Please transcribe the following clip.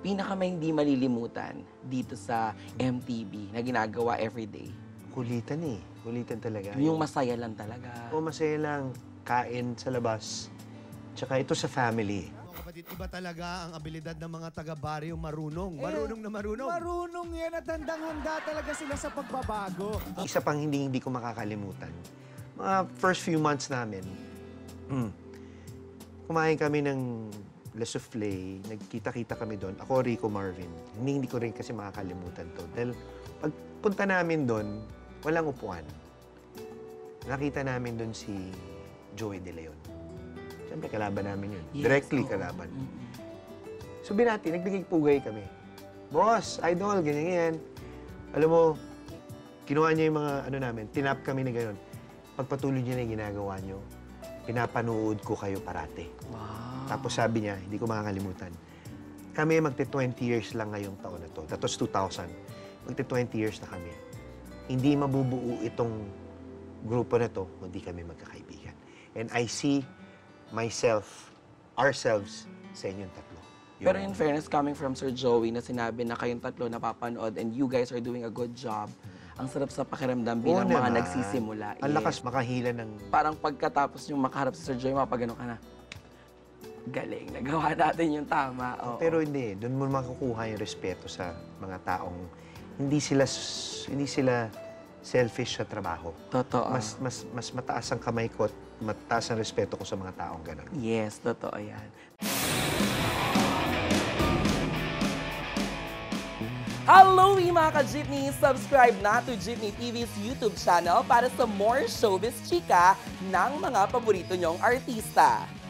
pinaka may hindi malilimutan dito sa MTV na ginagawa everyday? Kulitan eh. Kulitan talaga. Yung masaya lang talaga. Oo, masaya lang. Kain sa labas. Tsaka ito sa family. Kapatid, iba talaga ang abilidad ng mga taga-baryo marunong. Marunong na marunong. Marunong yan at handang-handa talaga sila sa pagbabago. Isa pang hindi ko makakalimutan. Mga first few months namin, kumain kami ng Le Soufflé, nagkita-kita kami doon. Ako, Rico, Marvin. Hindi ko rin kasi makakalimutan to. Dahil pagpunta namin doon, walang upuan. Nakita namin doon si Joey De Leon. Siyempre, kalaban namin yun. Yes, Directly oo. kalaban. So, binati, nagbigay pugay kami. Boss, idol, ganyan-ganyan. Alam mo, kinuha niya yung mga ano namin, tinap kami na gano'n. Pagpatuloy niya na yung ginagawa niyo, pinapanood ko kayo parate. Wow. Tapos sabi niya, hindi ko makakalimutan, kami magte-20 years lang ngayong taon na to. That was 2000. Magte-20 years na kami. Hindi mabubuo itong grupo na to, kundi kami magkakaibigan. And I see myself, ourselves, sa inyong tatlo. Pero in fairness, coming from Sir Joey na sinabi na kayong tatlo napapanood and you guys are doing a good job, ang sarap sa pakiramdam bilang mga naman. nagsisimula. Ang lakas makahila ng... Parang pagkatapos yung makaharap si Sir Joey, mapagano ka na, galing, nagawa natin yung tama. Oo. Pero hindi, doon mo makukuha yung respeto sa mga taong hindi sila selfish sa trabaho. Totoo. Mas mataas ang kamay ko at mataas ang respeto ko sa mga taong gano'n. Yes, totoo yan. Hello mga ka-Jeepney! Subscribe na to Jeepney TV's YouTube channel para sa more showbiz chika ng mga paborito nyong artista.